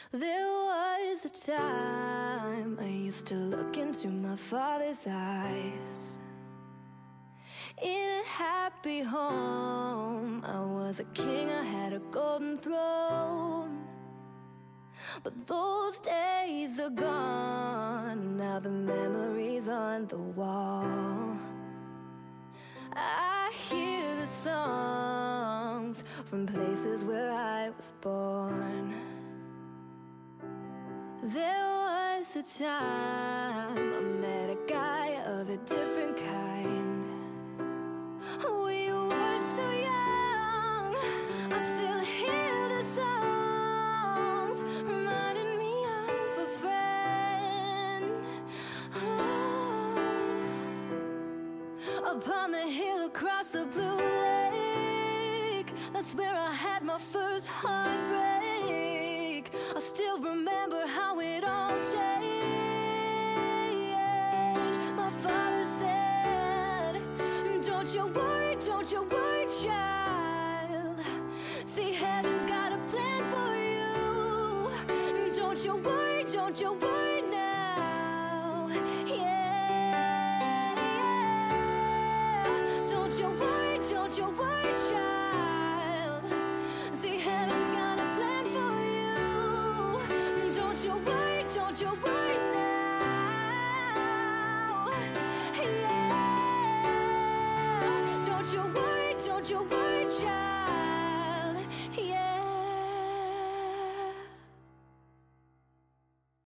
There was a time I used to look into my father's eyes. In a happy home, I was a king, I had a golden throne. But those days are gone, now the memories on the wall. I hear the songs from places where I was born. There was a time I met a guy of a different kind. We were so young, I still hear the songs reminding me of a friend. Upon the hill across the blue lake, that's where I had my first heartbreak. I still remember how it all changed. My father said, don't you worry, child. See, heaven's got a plan for you. Don't you worry,